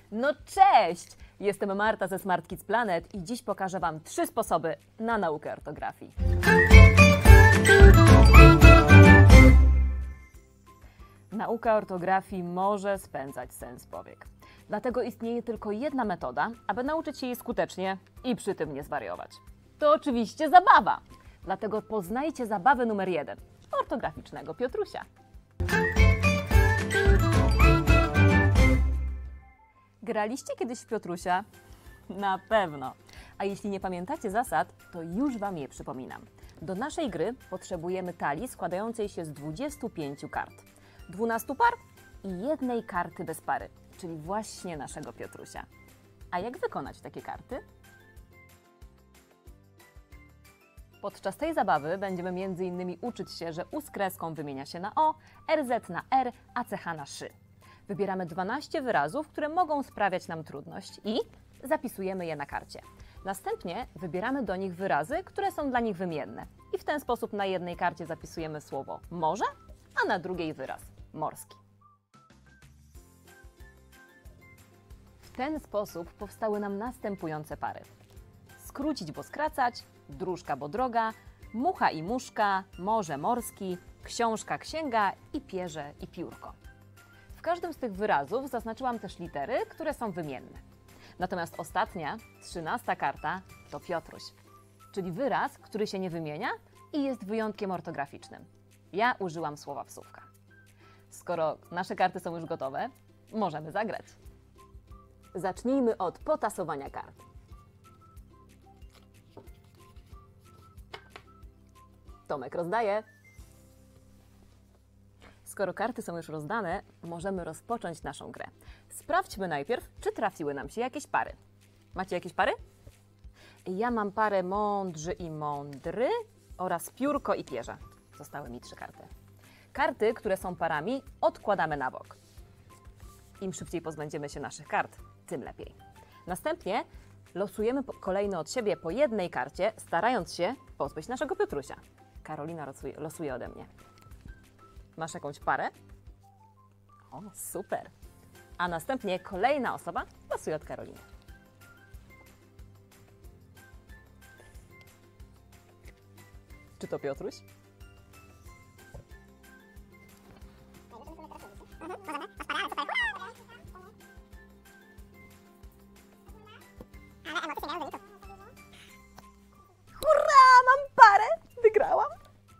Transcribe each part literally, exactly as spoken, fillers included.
No cześć! Jestem Marta ze Smart Kids Planet i dziś pokażę Wam trzy sposoby na naukę ortografii. Nauka ortografii może spędzać sens powiek. Dlatego istnieje tylko jedna metoda, aby nauczyć się jej skutecznie i przy tym nie zwariować. To oczywiście zabawa! Dlatego poznajcie zabawę numer jeden – ortograficznego Piotrusia. Graliście kiedyś w Piotrusia? Na pewno. A jeśli nie pamiętacie zasad, to już Wam je przypominam. Do naszej gry potrzebujemy talii składającej się z dwudziestu pięciu kart, dwunastu par i jednej karty bez pary, czyli właśnie naszego Piotrusia. A jak wykonać takie karty? Podczas tej zabawy będziemy między innymi uczyć się, że U z kreską wymienia się na O, R Z na R, a C H na szy. Wybieramy dwanaście wyrazów, które mogą sprawiać nam trudność i zapisujemy je na karcie. Następnie wybieramy do nich wyrazy, które są dla nich wymienne. I w ten sposób na jednej karcie zapisujemy słowo morze, a na drugiej wyraz morski. W ten sposób powstały nam następujące pary. Skrócić, bo skracać, dróżka, bo droga, mucha i muszka, morze, morski, książka, księga i pierze i piórko. W każdym z tych wyrazów zaznaczyłam też litery, które są wymienne. Natomiast ostatnia, trzynasta karta to Piotruś, czyli wyraz, który się nie wymienia i jest wyjątkiem ortograficznym. Ja użyłam słowa wsówka. Skoro nasze karty są już gotowe, możemy zagrać. Zacznijmy od potasowania kart. Tomek rozdaje. Skoro karty są już rozdane, możemy rozpocząć naszą grę. Sprawdźmy najpierw, czy trafiły nam się jakieś pary. Macie jakieś pary? Ja mam parę mądrzy i mądry oraz piórko i pierze. Zostały mi trzy karty. Karty, które są parami, odkładamy na bok. Im szybciej pozbędziemy się naszych kart, tym lepiej. Następnie losujemy kolejno od siebie po jednej karcie, starając się pozbyć naszego Piotrusia. Karolina losuje, losuje ode mnie. Masz jakąś parę? O, super! A następnie kolejna osoba losuje od Karoliny. Czy to Piotruś? Hurra! Mam parę! Wygrałam!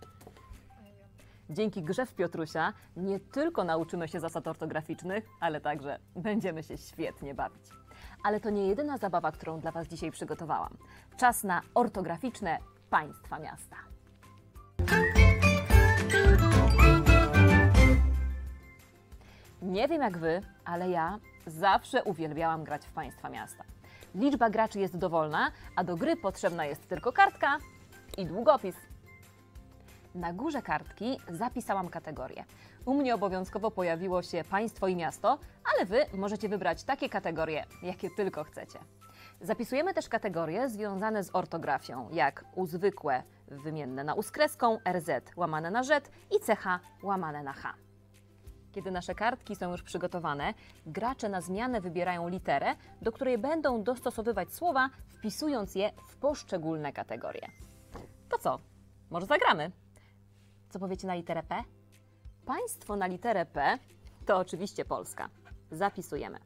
Dzięki grze w Piotrusia nie tylko nauczymy się zasad ortograficznych, ale także będziemy się świetnie bawić. Ale to nie jedyna zabawa, którą dla Was dzisiaj przygotowałam. Czas na ortograficzne państwa miasta. Nie wiem jak Wy, ale ja zawsze uwielbiałam grać w państwa miasta. Liczba graczy jest dowolna, a do gry potrzebna jest tylko kartka i długopis. Na górze kartki zapisałam kategorie. U mnie obowiązkowo pojawiło się państwo i miasto, ale Wy możecie wybrać takie kategorie, jakie tylko chcecie. Zapisujemy też kategorie związane z ortografią, jak U zwykłe wymienne na U z kreską, R Z łamane na Z i C H łamane na H. Kiedy nasze kartki są już przygotowane, gracze na zmianę wybierają literę, do której będą dostosowywać słowa, wpisując je w poszczególne kategorie. To co? Może zagramy? Co powiecie na literę P? Państwo na literę P to oczywiście Polska. Zapisujemy.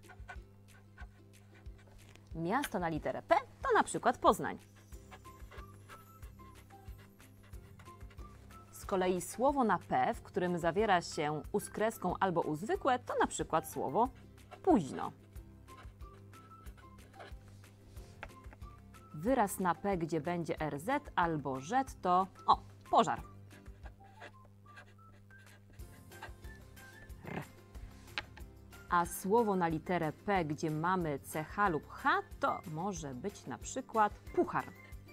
Miasto na literę P to na przykład Poznań. Z kolei słowo na P, w którym zawiera się U z kreską albo U zwykłe, to na przykład słowo późno. Wyraz na P, gdzie będzie R Z albo Z to o, pożar. R. A słowo na literę P, gdzie mamy C H lub H, to może być na przykład puchar.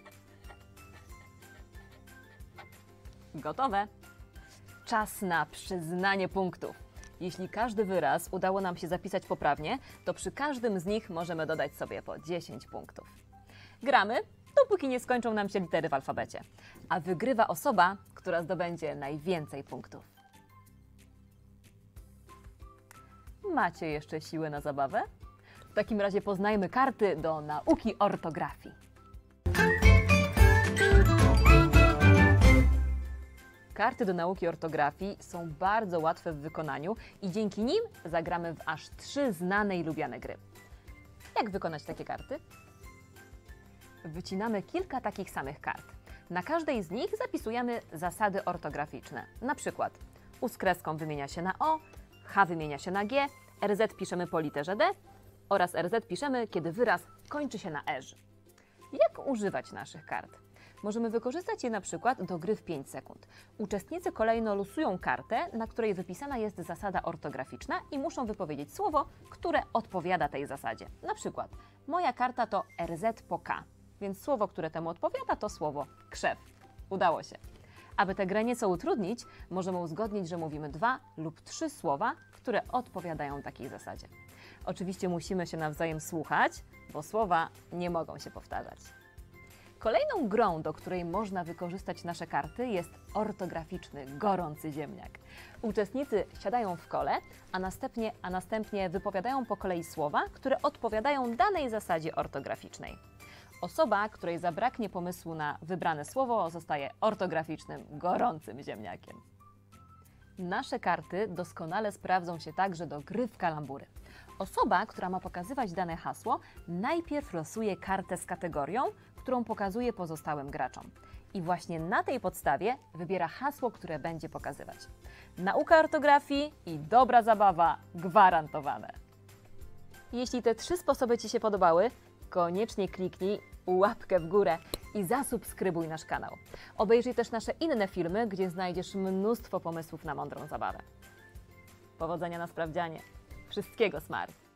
Gotowe? Czas na przyznanie punktów. Jeśli każdy wyraz udało nam się zapisać poprawnie, to przy każdym z nich możemy dodać sobie po dziesięć punktów. Gramy, dopóki nie skończą nam się litery w alfabecie. A wygrywa osoba, która zdobędzie najwięcej punktów. Macie jeszcze siłę na zabawę? takim razie poznajmy karty do nauki ortografii. Karty do nauki ortografii są bardzo łatwe w wykonaniu i dzięki nim zagramy w aż trzy znane i lubiane gry. Jak wykonać takie karty? Wycinamy kilka takich samych kart. Na każdej z nich zapisujemy zasady ortograficzne. Na przykład U z kreską wymienia się na O, H wymienia się na G, R Z piszemy po literze D oraz R Z piszemy, kiedy wyraz kończy się na erz. Jak używać naszych kart? Możemy wykorzystać je na przykład do gry w pięć sekund. Uczestnicy kolejno losują kartę, na której wypisana jest zasada ortograficzna i muszą wypowiedzieć słowo, które odpowiada tej zasadzie. Na przykład moja karta to R Z po K, więc słowo, które temu odpowiada, to słowo krzew. Udało się. Aby tę grę nieco utrudnić, możemy uzgodnić, że mówimy dwa lub trzy słowa, które odpowiadają takiej zasadzie. Oczywiście musimy się nawzajem słuchać, bo słowa nie mogą się powtarzać. Kolejną grą, do której można wykorzystać nasze karty, jest ortograficzny gorący ziemniak. Uczestnicy siadają w kole, a następnie, a następnie wypowiadają po kolei słowa, które odpowiadają danej zasadzie ortograficznej. Osoba, której zabraknie pomysłu na wybrane słowo, zostaje ortograficznym gorącym ziemniakiem. Nasze karty doskonale sprawdzą się także do gry w kalambury. Osoba, która ma pokazywać dane hasło, najpierw losuje kartę z kategorią, którą pokazuje pozostałym graczom. I właśnie na tej podstawie wybiera hasło, które będzie pokazywać. Nauka ortografii i dobra zabawa gwarantowane. Jeśli te trzy sposoby Ci się podobały, koniecznie kliknij łapkę w górę i zasubskrybuj nasz kanał. Obejrzyj też nasze inne filmy, gdzie znajdziesz mnóstwo pomysłów na mądrą zabawę. Powodzenia na sprawdzianie. Wszystkiego smart!